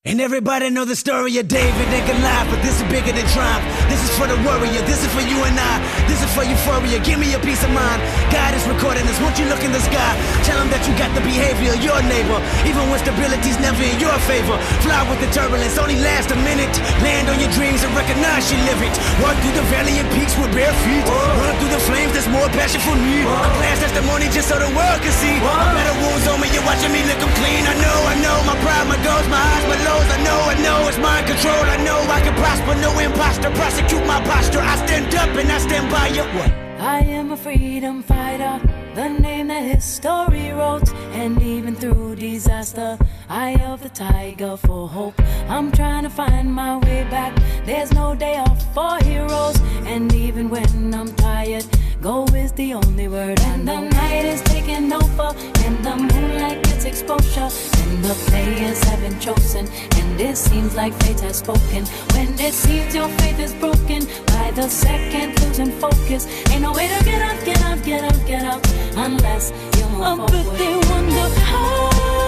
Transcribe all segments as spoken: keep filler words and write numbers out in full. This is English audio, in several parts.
And everybody know the story of David and Goliath, but this is bigger than triumph. This is for the warrior, this is for you and I. This is for euphoria, give me a peace of mind. God is recording this, won't you look in the sky? Tell him that you got the behavior of your neighbor, even when stability's never in your favor. Fly with the turbulence, only last a minute. Land on your dreams and recognize you live it. Walk through the valley and peaks with bare feet. Run through the flames, there's more passion for me. A glass testimony just so the world can see. My better wounds on me, you're watching me lick them clean. I know, I know, my pride, my goals, my highs, my lows. I know, I know, it's mind control. I know I can prosper, no imposter. Prosecute my posture, I stand up and I stand by you. What? I am a freedom fighter, the name that history wrote. And even through disaster, eye of the tiger for hope. I'm trying to find my way back, there's no day off for heroes. And even when I'm tired, go is the only word. And the night is taking over, and the moonlight gets exposure, and the players have been chosen, and it seems like fate has spoken. When it seems your faith is broken, by the second losing focus, ain't no way to get out, get out, get out, get out, unless you move forward. But they wonder how.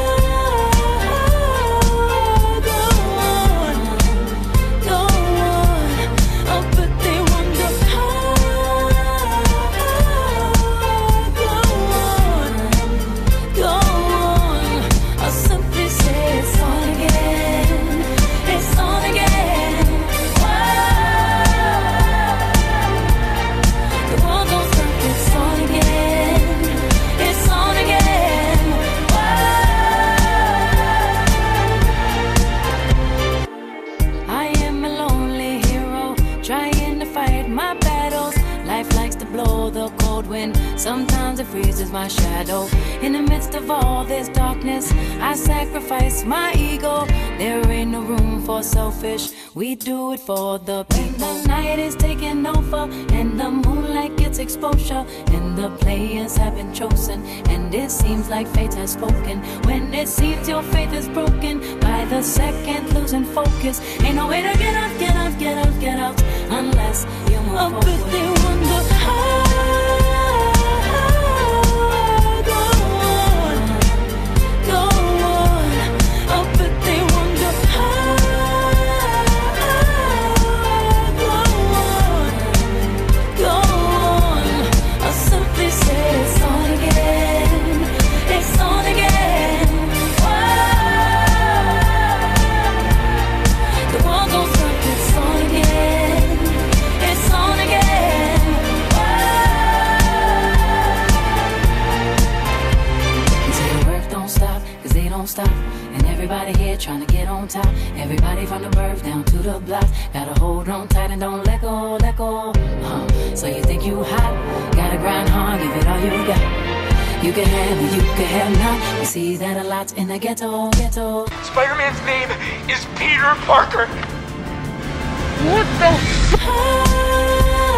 Sometimes it freezes my shadow. In the midst of all this darkness, I sacrifice my ego. There ain't no room for selfish, we do it for the people. The night is taking over, and the moonlight gets exposure, and the players have been chosen, and it seems like fate has spoken. When it seems your faith is broken, by the second losing focus, ain't no way to get out, get out, get out, get out, unless you move forward. But they wonder how. Stop. And everybody here trying to get on top. Everybody from the birth down to the block. Gotta hold on tight and don't let go, let go. Uh, so you think you hot? Gotta grind hard, give it all you got. You can have it, you can have not. We see that a lot in the ghetto, ghetto. Spider-Man's name is Peter Parker. What the f-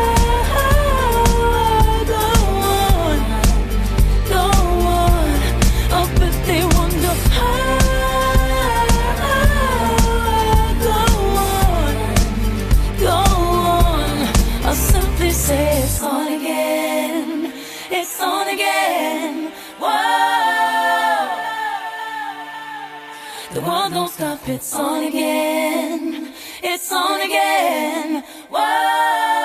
Say it's on again, it's on again, whoa. The world don't stop, it's on again, it's on again, whoa.